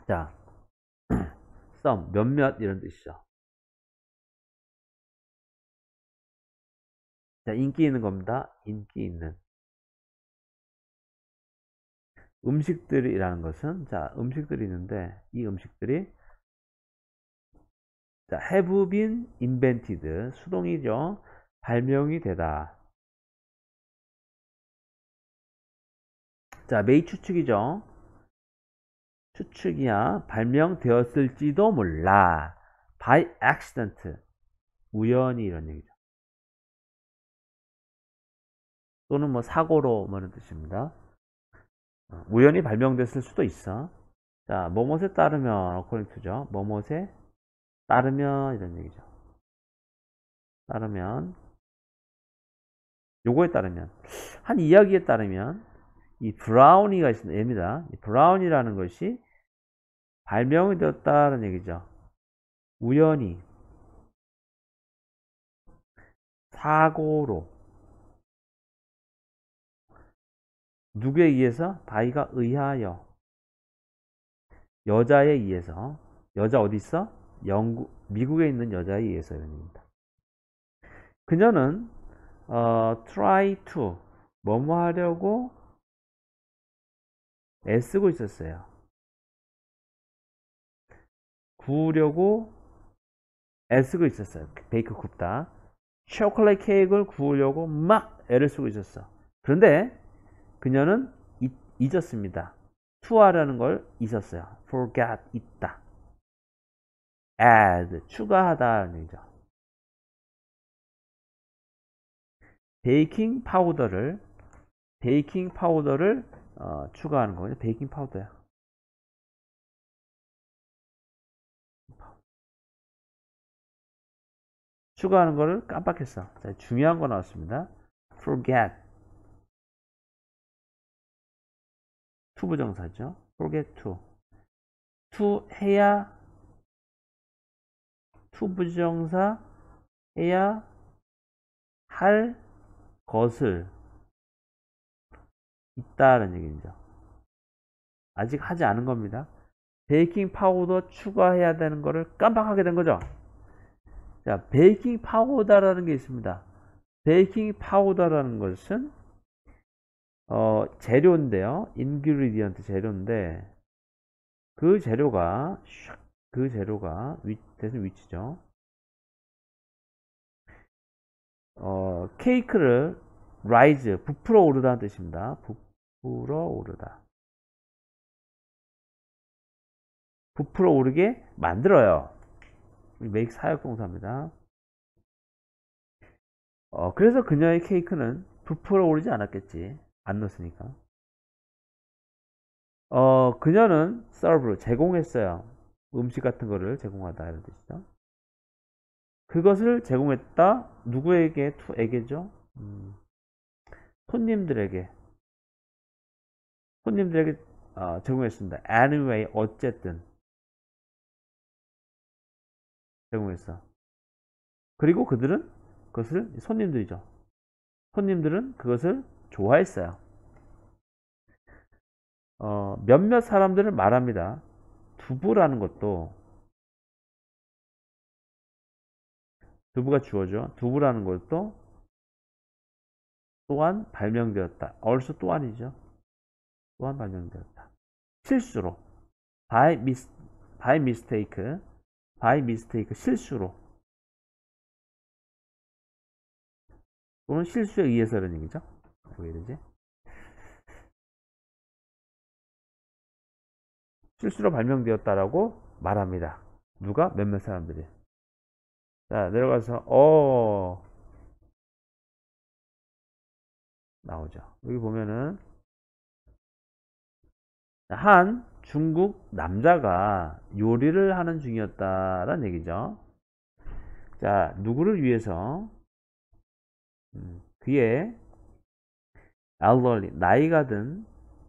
자, some, 몇몇 이런 뜻이죠. 자, 인기 있는 겁니다. 인기 있는. 음식들이라는 것은, 자, 음식들이 있는데, 이 음식들이, 자, have been invented. 수동이죠. 발명이 되다. 자, may 추측이죠. 추측이야. 발명되었을지도 몰라. by accident. 우연히 이런 얘기죠. 또는 뭐 사고로 뭐 이런 뜻입니다. 우연히 발명됐을 수도 있어. 자, 뭐뭇에 따르면 according to죠. 뭐뭇에 따르면 이런 얘기죠. 따르면 요거에 따르면 한 이야기에 따르면 이 브라우니가 있습니다. 얘입니다. 이 브라우니라는 것이 발명이 되었다는 얘기죠. 우연히 사고로 누구에 의해서? 바이가 의하여 여자에 의해서. 여자 어디 있어? 미국에 있는 여자에 의해서 이런 얘기입니다. 그녀는 try to 뭐뭐 하려고 애쓰고 있었어요. 구우려고 애쓰고 있었어요. 베이크 굽다. 초콜릿 케이크를 구우려고 막 애를 쓰고 있었어. 그런데 그녀는 잊었습니다. to 하라는 걸 잊었어요. forget 있다. add 추가하다는 얘기죠. 베이킹 파우더를 추가하는 거죠. 베이킹 파우더야. 추가하는 거를 깜빡했어. 자, 중요한 거 나왔습니다. forget to 부정사죠. forget to 해야 to 부정사 해야 할 것을 있다는 얘기죠. 아직 하지 않은 겁니다. 베이킹 파우더 추가해야 되는 거를 깜빡하게 된 거죠. 자, 베이킹 파우더라는 게 있습니다. 베이킹 파우더라는 것은 재료인데요. 인그리디언트 재료인데 그 재료가 대신 위치죠. 케이크를 rise 부풀어 오르다는 뜻입니다. 부풀어 오르다. 부풀어 오르게 만들어요. make 사역동사입니다. 그래서 그녀의 케이크는 부풀어 오르지 않았겠지. 안 넣었으니까. 그녀는 serve 제공했어요. 음식 같은 거를 제공하다 이런 뜻이죠. 그것을 제공했다. 누구에게? to에게죠. 손님들에게 제공했습니다. anyway 어쨌든 제공했어. 그리고 그들은 그것을 손님들이죠. 손님들은 그것을 좋아했어요. 몇몇 사람들을 말합니다. 두부라는 것도 두부가 주어져. 두부라는 것도 또한 발명되었다. also 또한이죠. 또한 발명되었다. 실수로 by mistake 실수로 또는 실수에 의해서 이런 얘기죠. 왜 이러지? 실수로 발명되었다라고 말합니다. 누가? 몇몇 사람들이. 자, 내려가서 나오죠. 여기 보면은 한 중국 남자가 요리를 하는 중이었다라는 얘기죠. 자, 누구를 위해서? 그의 elderly, 나이가 든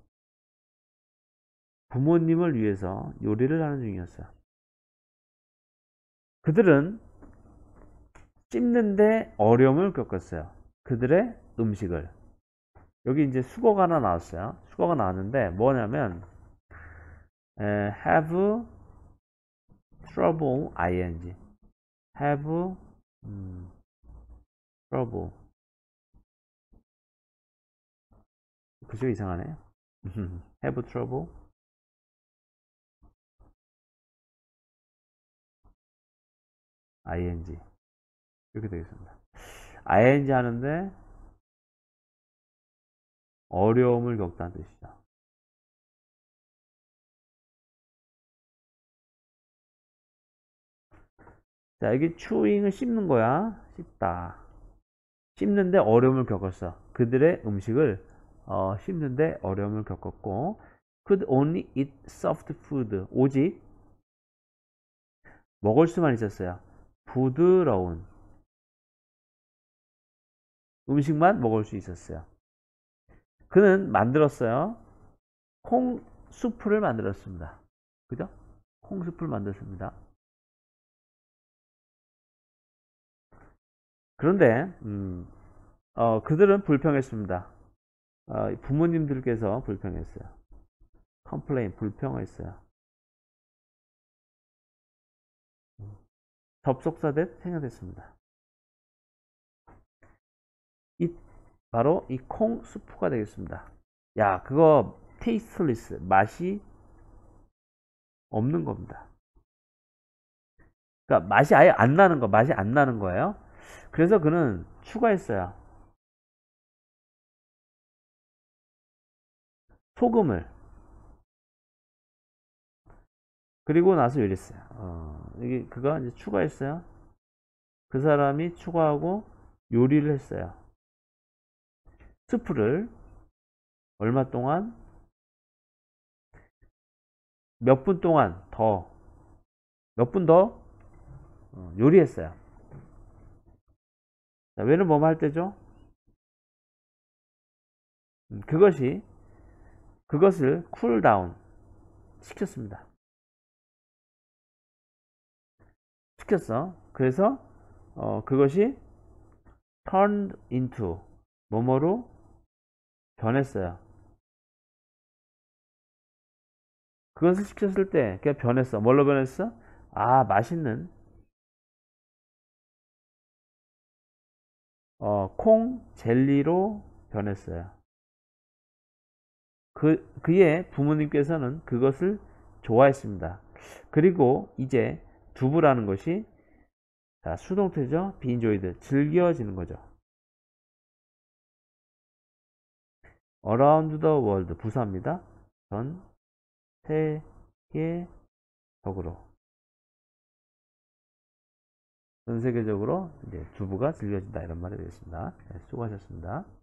부모님을 위해서 요리를 하는 중이었어요. 그들은 씹는데 어려움을 겪었어요. 그들의 음식을. 여기 이제 수거가 하나 나왔어요. 수거가 나왔는데 뭐냐면 have trouble ing have trouble 그죠? 이상하네. have trouble ing 이렇게 되겠습니다. ing 하는데 어려움을 겪다는 뜻이죠. 자, 여기 chewing을 씹는 거야. 씹다. 씹는데 어려움을 겪었어. 그들의 음식을 씹는데 어려움을 겪었고 could only eat soft food. 오직 먹을 수만 있었어요. 부드러운 음식만 먹을 수 있었어요. 그는 만들었어요. 콩 수프를 만들었습니다. 그죠? 콩 수프를 만들었습니다. 그런데 그들은 불평했습니다. 부모님들께서 불평했어요. 컴플레인 불평했어요. 접속사대 생략됐습니다. 이 바로 이 콩 수프가 되겠습니다. 야, 그거 테이스트리스 맛이 없는 겁니다. 그러니까 맛이 아예 안 나는 거, 맛이 안 나는 거예요. 그래서 그는 추가했어요. 소금을. 그리고 나서 이랬어요. 이게 그가 이제 추가했어요. 그 사람이 추가하고 요리를 했어요. 스프를 얼마 동안? 몇 분 동안 더, 몇 분 더 요리했어요. 자, 왜는 뭐뭐 할 때죠? 그것을 쿨다운 시켰습니다. 시켰어. 그래서 그것이 turned into 뭐뭐로 변했어요. 그것을 시켰을 때 그냥 변했어. 뭘로 변했어? 아, 맛있는 콩 젤리로 변했어요. 그의 부모님께서는 그것을 좋아했습니다. 그리고 이제 두부라는 것이 자, 수동태죠. be enjoyed 즐겨지는 거죠. around the world 부사입니다. 전 세계적으로 전 세계적으로 이제 두부가 즐겨진다 이런 말이 되겠습니다. 네, 수고하셨습니다.